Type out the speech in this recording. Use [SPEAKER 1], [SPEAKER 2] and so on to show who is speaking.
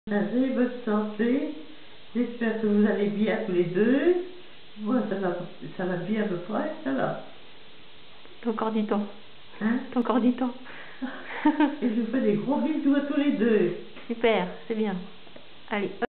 [SPEAKER 1] Allez, bonne santé. J'espère que vous allez bien tous les deux. Moi, ça va bien à peu près, ça va.
[SPEAKER 2] T'as encore du temps.
[SPEAKER 1] Hein?
[SPEAKER 2] T'as encore du temps.
[SPEAKER 1] Et je vous fais des gros bisous à tous les deux.
[SPEAKER 2] Super, c'est bien. Allez, hop.